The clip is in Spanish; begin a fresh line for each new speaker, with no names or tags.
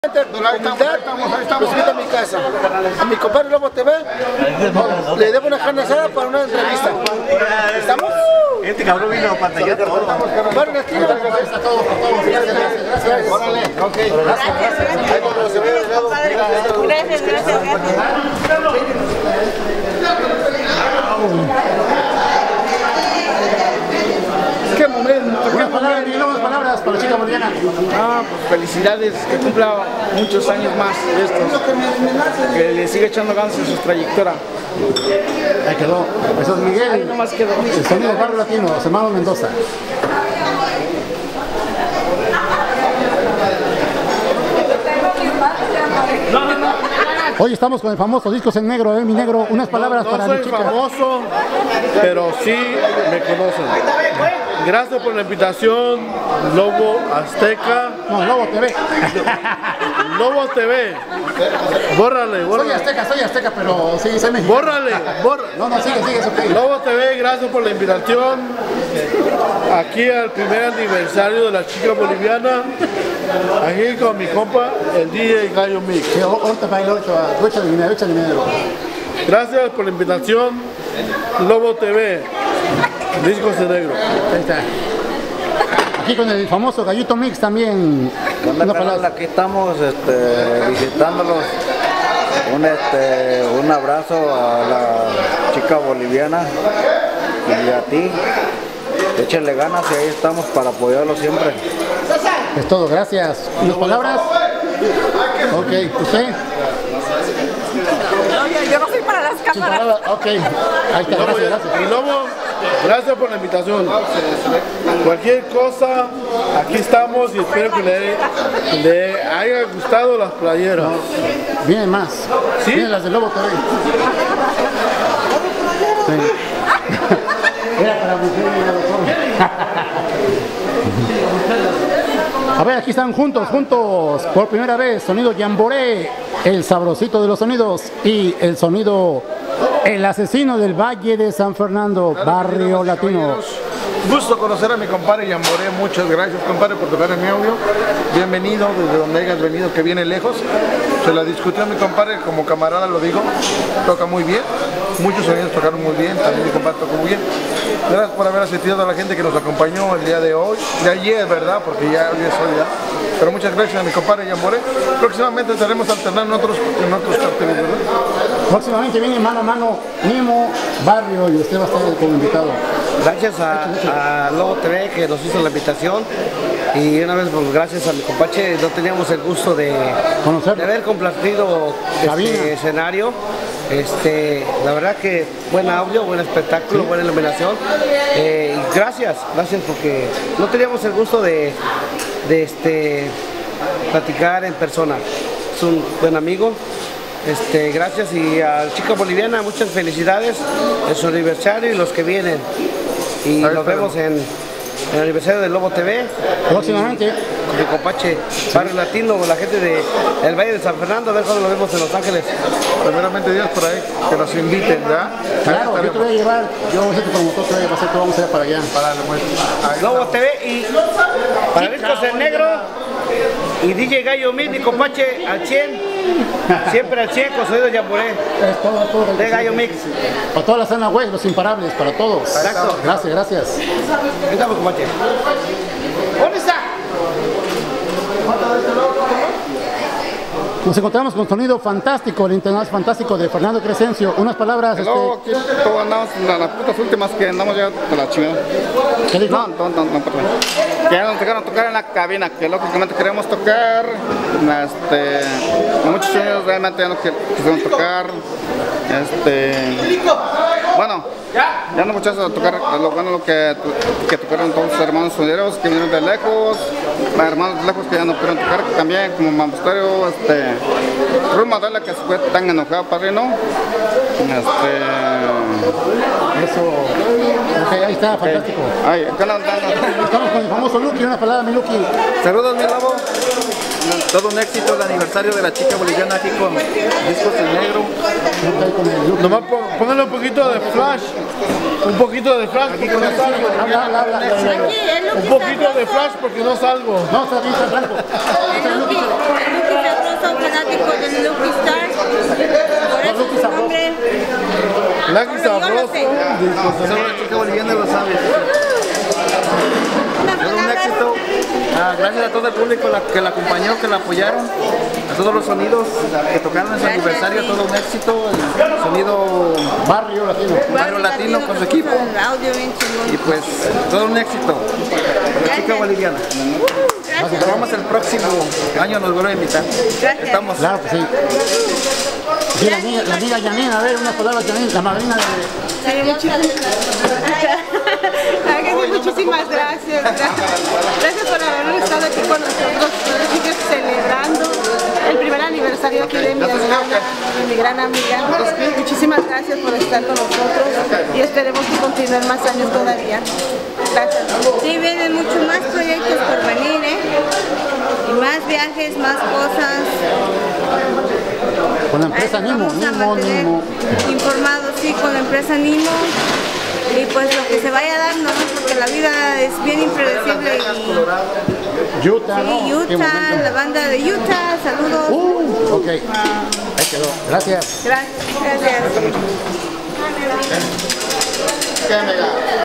Humildad, recibida a mi casa. A mi compadre Lobo TV le debo una carne asada para una entrevista. ¿Estamos?
Este cabrón vino a pantallar todo.
Bueno, destino. Gracias a todos por todo. Gracias. Órale, ok. Gracias. Qué momento.
Unas palabras para la chica boliviana.
Pues felicidades, que cumpla muchos años más de estos, que le siga echando ganas en su trayectoria.
Ahí quedó. Eso es Miguel.
Ahí nomás quedó.
El sonido Barrio Latino, los hermanos Mendoza. Hoy estamos con el famoso Discos en Negro, mi negro. Unas palabras para mi chica.
No soy famoso, pero sí me conocen. Gracias por la invitación, Lobo Azteca.
No, Lobo TV.
Lobo TV. Bórrale.
Soy azteca, pero sí, soy mexicano.
Bórrale.
No, sigue, es ok.
Lobo TV, gracias por la invitación. Aquí al primer aniversario de la chica boliviana. Aquí con mi compa, el DJ Gallo Mix.
Sí, ahorita bailo, échale dinero.
Gracias por la invitación, Lobo TV, Discos en Negro.
Ahí está. Aquí con el famoso Gallito Mix también.
Aquí estamos visitándolos. Un abrazo a la chica boliviana y a ti. Échenle ganas y ahí estamos para apoyarlos siempre.
Es todo, gracias. ¿Unas palabras? Ok, ¿usted?
Yo no soy para las cámaras.
Ok, ahí está, gracias.
Y Lobo, gracias por la invitación. Cualquier cosa, aquí estamos y espero que le haya gustado las playeras.
Vienen más.
¿Sí?
Vienen las de Lobo TV. Sí. Era para mujer y era doctor. A ver, aquí están juntos, por primera vez, sonido Yamboré, el sabrosito de los sonidos, y el sonido, el asesino del Valle de San Fernando, Barrio Latino.
Gusto conocer a mi compadre Yamboré, muchas gracias compadre por tocar en mi audio. Bienvenido desde donde hayas venido, que viene lejos. Se la discutió mi compadre, como camarada lo digo, toca muy bien. Muchos sonidos tocaron muy bien, también mi compadre tocó muy bien. Gracias por haber asistido a la gente que nos acompañó el día de hoy, de ayer, ¿verdad? Porque ya hoy es hoy, ¿verdad? Pero muchas gracias a mi compadre Yamboré. Próximamente estaremos alternando en otros carteles, ¿verdad?
Próximamente viene mano a mano Nemo, Barrio, y usted va a estar como invitado.
Gracias a Lobo TV que nos hizo la invitación y una vez pues, gracias a mi compache, no teníamos el gusto de haber compartido este escenario. La verdad que buen audio, buen espectáculo, buena iluminación. Y gracias porque no teníamos el gusto de platicar en persona. Es un buen amigo. Gracias y a la chica boliviana muchas felicidades en su aniversario y los que vienen. Y nos vemos en el aniversario del Lobo TV.
Próximamente.
Con mi compache Barrio Latino, la gente del Valle de San Fernando, a ver cuando lo vemos en Los Ángeles.
Primeramente Dios por ahí, que nos inviten, ¿verdad?
Claro, yo te voy a llevar, yo voy a ser tu promotor, te voy a hacer que vamos a ir para allá.
Lobo TV y para Discos en Negro y DJ Gallo Mix, mi compache al 100. Siempre al 100 con sonido Yamboré.
Es todo.
De Gallo Mix.
Para toda la zona web, los imparables, para todos.
Exacto.
Gracias.
Ahí estamos, compache. ¿Dónde está?
Nos encontramos con sonido fantástico, el internet fantástico de Fernando Crescencio. Unas palabras.
Luego aquí todos andamos en las putas últimas que andamos ya de la chingada.
¿Qué dijo?
No, perdón. Que ya nos dejaron tocar en la cabina, que lógicamente queremos tocar. Muchos sonidos realmente ya no quisieron tocar. Bueno, ya no muchachos a tocar lo que tocaron todos los hermanos sonideros que vinieron de lejos, hermanos de lejos que ya no pudieron tocar, también como Mambusterio, Ruth Madela que se fue tan enojado, padrino.
Eso. Ok, ahí está, fantástico.
Ay, acá
Estamos con el famoso Lucky, una palabra, mi Lucky.
Saludos, mi Lobo. Todo un éxito el aniversario de la chica boliviana aquí con Discos en Negro.
Nomás pónganle un poquito de flash. Un poquito de flash porque no salgo. Un poquito de flash porque no salgo.
No, está bien, está blanco.
El Lucky
Lucky sabroso.
Solo la chica boliviana lo sabe. Fue un éxito. Gracias a todo el público que la acompañó, que la apoyaron. A todos los sonidos que tocaron en su aniversario, todo un éxito. El sonido Barrio Latino con su equipo. Y pues todo un éxito. La chica boliviana. Nos vemos el próximo año, nos vuelven a invitar. Estamos.
Claro que sí. Y la amiga Janine, a ver, unas palabras, Janine, la madrina de...
Muchísimas gracias. Gracias por haber estado aquí con nosotros, celebrando el primer aniversario aquí de mi hermana, de mi gran amiga. Muchísimas gracias por estar con nosotros y esperemos que continúen más años todavía. Gracias.
Sí, vienen muchos más proyectos por venir, y más viajes, más cosas.
Con la empresa Nimo,
informados, sí, con la empresa Nimo. Y pues lo que se vaya dando, ¿no? Porque la vida es bien impredecible.
Utah, ¿no?
Sí, Utah, la banda de Utah, saludos.
Ok, ahí quedó. Gracias.
Gracias.